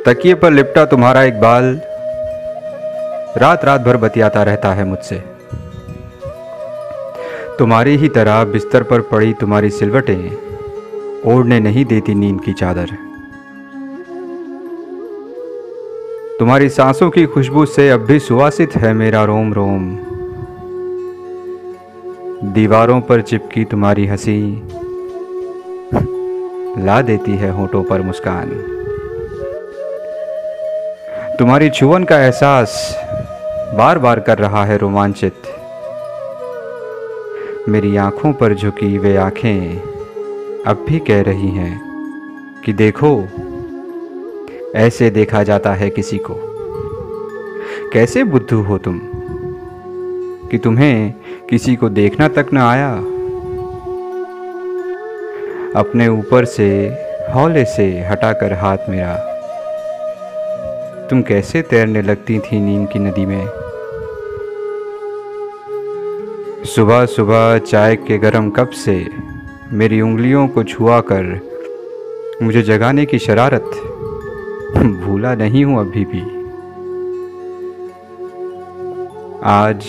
तकिए पर लिपटा तुम्हारा एक बाल रात रात भर बतियाता रहता है मुझसे। तुम्हारी ही तरह बिस्तर पर पड़ी तुम्हारी सिलवटें ओढ़ने नहीं देती नींद की चादर। तुम्हारी सांसों की खुशबू से अब भी सुवासित है मेरा रोम रोम। दीवारों पर चिपकी तुम्हारी हंसी ला देती है होठों पर मुस्कान। तुम्हारी छुअन का एहसास बार बार कर रहा है रोमांचित। मेरी आंखों पर झुकी वे आंखें अब भी कह रही हैं कि देखो, ऐसे देखा जाता है किसी को। कैसे बुद्धू हो तुम कि तुम्हें किसी को देखना तक न आया। अपने ऊपर से हौले से हटाकर हाथ मेरा तुम कैसे तैरने लगती थी नींद की नदी में। सुबह सुबह चाय के गरम कप से मेरी उंगलियों को छुआ कर मुझे जगाने की शरारत भूला नहीं हूं अभी भी। आज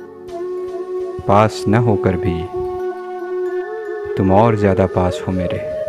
पास न होकर भी तुम और ज़्यादा पास हो मेरे।